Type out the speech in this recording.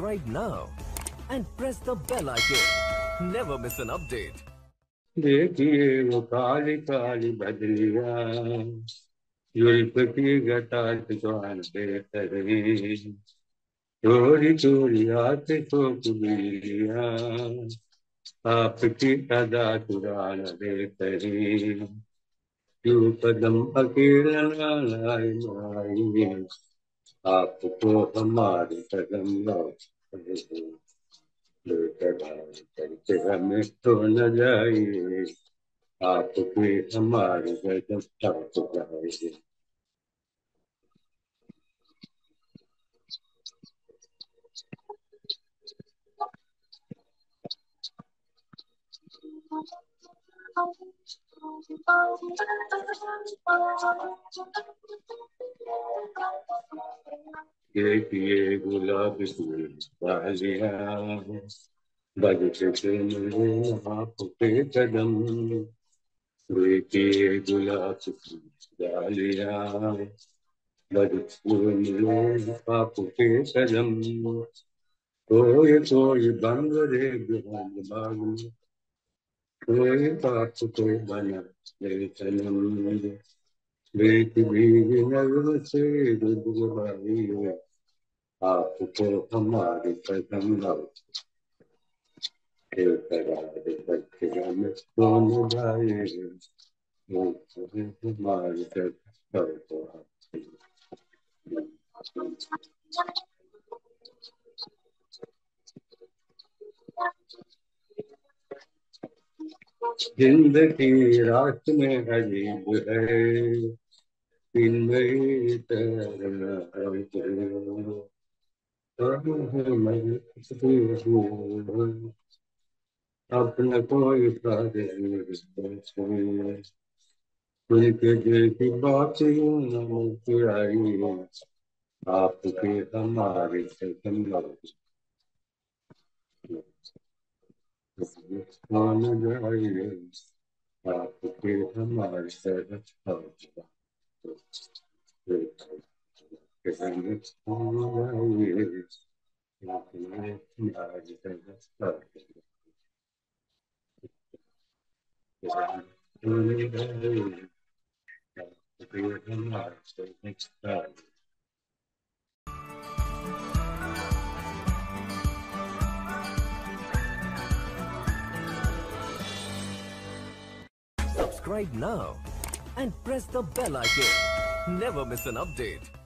Subscribe now and press the bell icon. Never miss an update. देखिए वो काली काली बदलियां जुल्फ की घटात जान देख रही चोरी चोरी आते तो कुबीलियां आपकी अदा चुरान देख रही क्यों कदम अकेला लाई लाई आपको हमारे कदम लौट करके हमें तो न जाइए आपके हमारे गजब तक जाइए। देखिए गुलाब की डालियां बजते मिले आपके कदम देखिए गुलाब की डालियां बजते मिले आपके कदम कोई बंद रे बिहान बाग में कोई बात कोई बना मेरे सनम बेटी भीगी नजर से डूबाई है आपको हमारी कसम लौट के करार करके हमें कौन जाए हमारी कसम लौट। जिंदगी रात में अजीब है दिन में तरह अपना कोई फायदे उनके दिल की बात यूं न मुस्कुराई आपके हमारे कसम कौन जाए आपके हमारे Subscribe now and press the bell icon. Never miss an update.